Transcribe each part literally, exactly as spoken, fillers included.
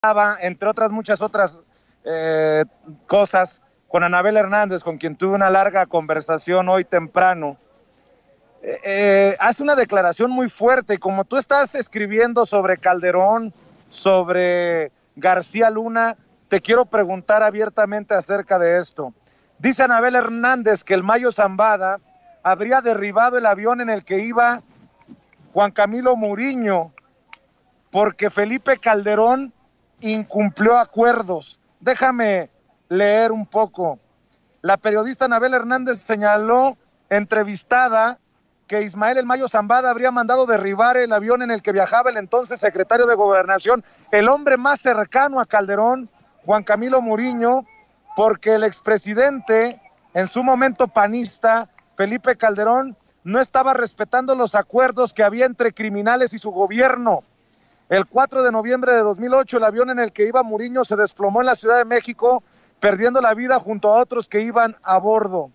entre otras muchas otras eh, cosas, con Anabel Hernández, con quien tuve una larga conversación hoy temprano, eh, eh, hace una declaración muy fuerte. Como tú estás escribiendo sobre Calderón, sobre García Luna, te quiero preguntar abiertamente acerca de esto. Dice Anabel Hernández que el Mayo Zambada habría derribado el avión en el que iba Juan Camilo Muriño porque Felipe Calderón incumplió acuerdos. Déjame leer un poco. La periodista Anabel Hernández señaló, entrevistada, que Ismael El Mayo Zambada habría mandado derribar el avión en el que viajaba el entonces secretario de Gobernación, el hombre más cercano a Calderón, Juan Camilo Muriño, porque el expresidente, en su momento panista, Felipe Calderón, no estaba respetando los acuerdos que había entre criminales y su gobierno. El cuatro de noviembre de dos mil ocho, el avión en el que iba Muriño se desplomó en la Ciudad de México, perdiendo la vida junto a otros que iban a bordo.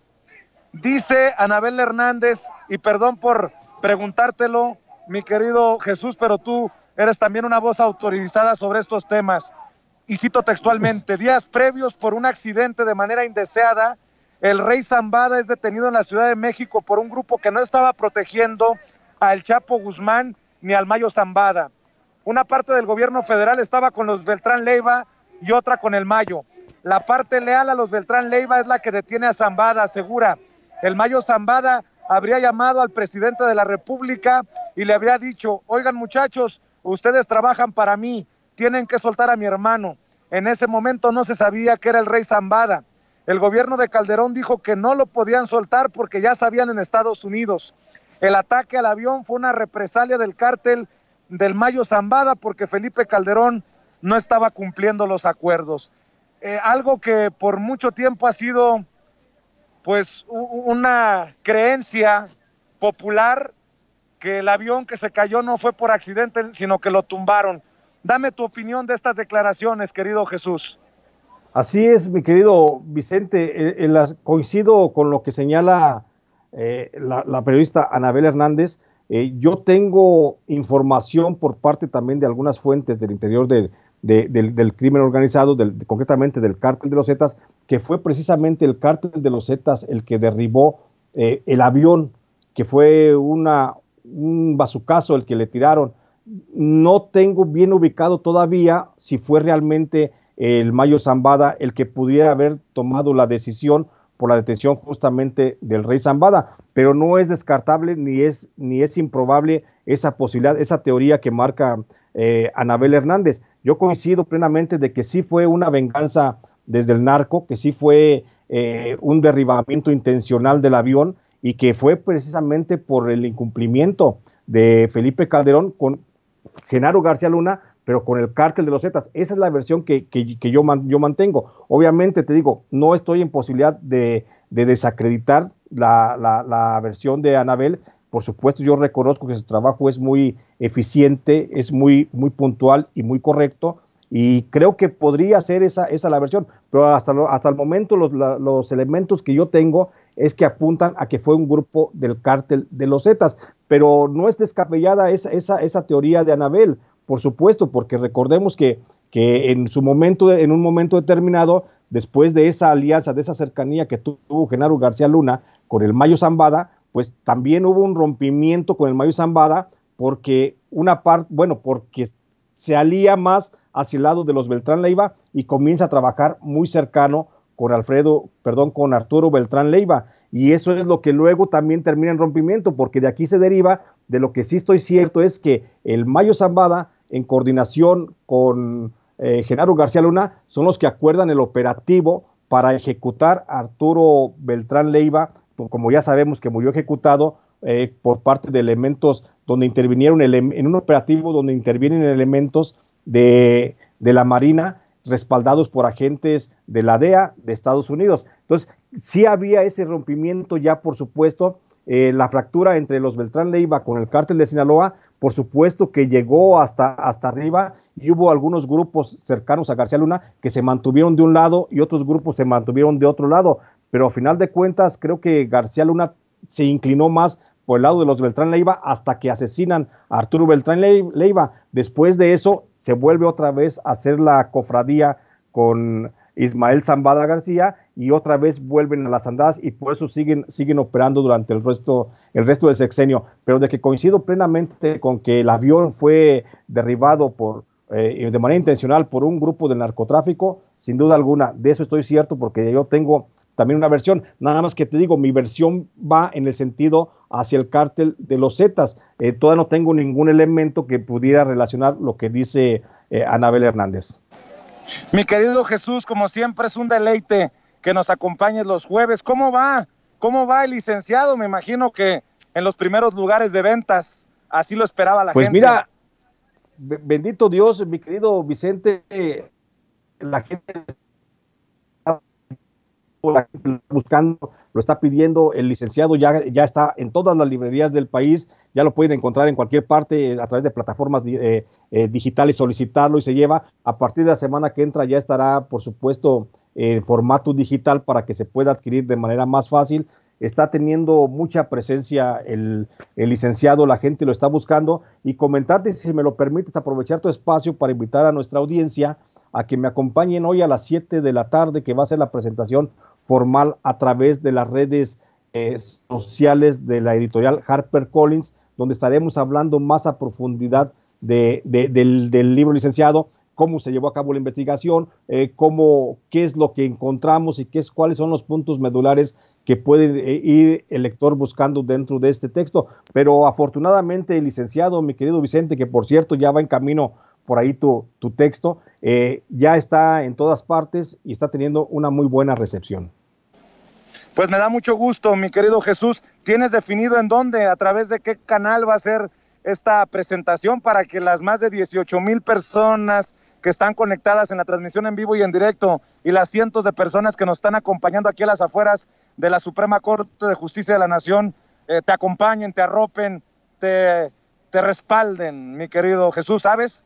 Dice Anabel Hernández, y perdón por preguntártelo, mi querido Jesús, pero tú eres también una voz autorizada sobre estos temas. Y cito textualmente: días previos, por un accidente de manera indeseada, el rey Zambada es detenido en la Ciudad de México por un grupo que no estaba protegiendo a El Chapo Guzmán ni al Mayo Zambada. Una parte del gobierno federal estaba con los Beltrán Leiva y otra con el Mayo. La parte leal a los Beltrán Leiva es la que detiene a Zambada, asegura. El Mayo Zambada habría llamado al presidente de la República y le habría dicho: oigan muchachos, ustedes trabajan para mí, tienen que soltar a mi hermano. En ese momento no se sabía que era el rey Zambada. El gobierno de Calderón dijo que no lo podían soltar porque ya sabían en Estados Unidos. El ataque al avión fue una represalia del cártel del Mayo Zambada porque Felipe Calderón no estaba cumpliendo los acuerdos. Eh, algo que por mucho tiempo ha sido pues una creencia popular, que el avión que se cayó no fue por accidente, sino que lo tumbaron. Dame tu opinión de estas declaraciones, querido Jesús. Así es, mi querido Vicente, eh, eh, coincido con lo que señala eh, la, la periodista Anabel Hernández. Eh, yo tengo información por parte también de algunas fuentes del interior de, de, del, del crimen organizado, del, de, concretamente del cártel de los Zetas, que fue precisamente el cártel de los Zetas el que derribó eh, el avión, que fue una, un bazucazo el que le tiraron. No tengo bien ubicado todavía si fue realmente el Mayo Zambada el que pudiera haber tomado la decisión por la detención justamente del rey Zambada, pero no es descartable ni es, ni es improbable esa posibilidad, esa teoría que marca eh, Anabel Hernández. Yo coincido plenamente de que sí fue una venganza desde el narco, que sí fue eh, un derribamiento intencional del avión y que fue precisamente por el incumplimiento de Felipe Calderón con Genaro García Luna, pero con el cártel de los Zetas. Esa es la versión que, que, que yo, man, yo mantengo. Obviamente, te digo, no estoy en posibilidad de, de desacreditar la, la, la versión de Anabel. Por supuesto, yo reconozco que su trabajo es muy eficiente, es muy, muy puntual y muy correcto, y creo que podría ser esa, esa la versión, pero hasta, lo, hasta el momento los, la, los elementos que yo tengo es que apuntan a que fue un grupo del cártel de los Zetas, pero no es descabellada esa, esa, esa teoría de Anabel, por supuesto, porque recordemos que, que en su momento, en un momento determinado, después de esa alianza, de esa cercanía que tuvo Genaro García Luna con el Mayo Zambada, pues también hubo un rompimiento con el Mayo Zambada, porque una parte, bueno, porque se alía más hacia el lado de los Beltrán Leiva y comienza a trabajar muy cercano con Alfredo, perdón, con Arturo Beltrán Leiva, y eso es lo que luego también termina en rompimiento, porque de aquí se deriva, de lo que sí estoy cierto es que el Mayo Zambada, en coordinación con eh, Genaro García Luna, son los que acuerdan el operativo para ejecutar a Arturo Beltrán Leiva, como ya sabemos que murió ejecutado eh, por parte de elementos donde intervinieron ele en un operativo donde intervienen elementos de, de la Marina, respaldados por agentes de la D E A de Estados Unidos. Entonces, sí había ese rompimiento ya, por supuesto, eh, la fractura entre los Beltrán Leiva con el cártel de Sinaloa, por supuesto que llegó hasta, hasta arriba, y hubo algunos grupos cercanos a García Luna que se mantuvieron de un lado y otros grupos se mantuvieron de otro lado, pero a final de cuentas creo que García Luna se inclinó más por el lado de los Beltrán Leiva hasta que asesinan a Arturo Beltrán Leiva. Después de eso se vuelve otra vez a hacer la cofradía con Ismael Zambada García y otra vez vuelven a las andadas y por eso siguen, siguen operando durante el resto, el resto del sexenio. Pero de que coincido plenamente con que el avión fue derribado por, eh, de manera intencional por un grupo de narcotráfico, sin duda alguna, de eso estoy cierto porque yo tengo también una versión, nada más que te digo, mi versión va en el sentido hacia el cártel de los Zetas. Eh, todavía no tengo ningún elemento que pudiera relacionar lo que dice eh, Anabel Hernández. Mi querido Jesús, como siempre es un deleite que nos acompañes los jueves. ¿Cómo va? ¿Cómo va el licenciado? Me imagino que en los primeros lugares de ventas, así lo esperaba la pues gente. Pues mira, bendito Dios, mi querido Vicente, la gente la gente buscando, lo está pidiendo, el licenciado ya, ya está en todas las librerías del país, ya lo pueden encontrar en cualquier parte a través de plataformas eh, eh, digitales, solicitarlo y se lleva. A partir de la semana que entra ya estará, por supuesto, en formato digital para que se pueda adquirir de manera más fácil. Está teniendo mucha presencia el, el licenciado, la gente lo está buscando, y comentarte, si me lo permites, aprovechar tu espacio para invitar a nuestra audiencia a que me acompañen hoy a las siete de la tarde, que va a ser la presentación formal a través de las redes eh, sociales de la editorial HarperCollins, donde estaremos hablando más a profundidad de, de, del, del libro licenciado, cómo se llevó a cabo la investigación, eh, cómo, qué es lo que encontramos y qué es, cuáles son los puntos medulares que puede eh, ir el lector buscando dentro de este texto. Pero afortunadamente, licenciado, mi querido Vicente, que por cierto ya va en camino por ahí tu, tu texto, eh, ya está en todas partes y está teniendo una muy buena recepción. Pues me da mucho gusto, mi querido Jesús. ¿Tienes definido en dónde, a través de qué canal va a ser esta presentación para que las más de dieciocho mil personas que están conectadas en la transmisión en vivo y en directo y las cientos de personas que nos están acompañando aquí a las afueras de la Suprema Corte de Justicia de la Nación eh, te acompañen, te arropen, te, te respalden, mi querido Jesús, ¿sabes?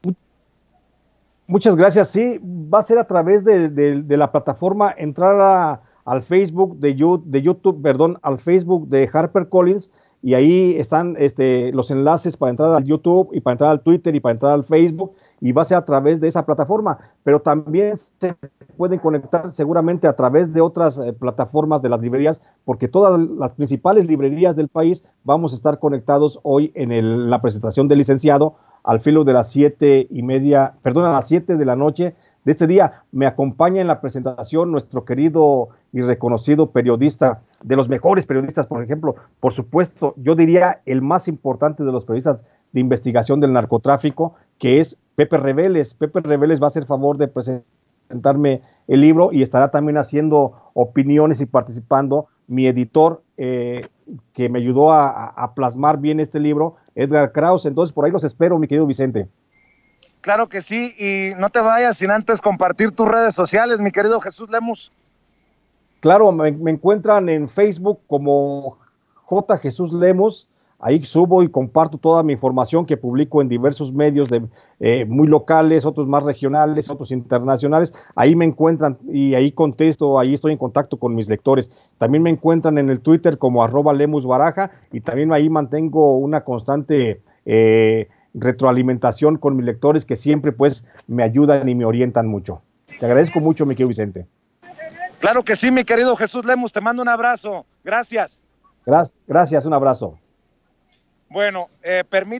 Muchas gracias. Sí, va a ser a través de, de, de la plataforma, entrar a, al Facebook de, de YouTube, perdón, al Facebook de HarperCollins, y ahí están este, los enlaces para entrar al YouTube y para entrar al Twitter y para entrar al Facebook, y va a ser a través de esa plataforma, pero también se pueden conectar seguramente a través de otras eh, plataformas de las librerías, porque todas las principales librerías del país vamos a estar conectados hoy en el, la presentación del licenciado al filo de las siete y media, perdón, a las siete de la noche de este día. Me acompaña en la presentación nuestro querido y reconocido periodista, de los mejores periodistas, por ejemplo, por supuesto, yo diría el más importante de los periodistas de investigación del narcotráfico, que es Pepe Reveles. Pepe Reveles va a hacer favor de presentarme el libro y estará también haciendo opiniones y participando. Mi editor, eh, que me ayudó a, a plasmar bien este libro, Edgar Kraus. Entonces, por ahí los espero, mi querido Vicente. Claro que sí, y no te vayas sin antes compartir tus redes sociales, mi querido Jesús Lemus. Claro, me, me encuentran en Facebook como J. Jesús Lemus. Ahí subo y comparto toda mi información que publico en diversos medios de, eh, muy locales, otros más regionales, otros internacionales. Ahí me encuentran y ahí contesto, ahí estoy en contacto con mis lectores. También me encuentran en el Twitter como arroba Lemus Baraja, y también ahí mantengo una constante eh, retroalimentación con mis lectores, que siempre pues me ayudan y me orientan mucho. Te agradezco mucho, mi querido Vicente. Claro que sí, mi querido Jesús Lemus, te mando un abrazo. Gracias. Gracias, gracias, un abrazo. Bueno, eh, permítame.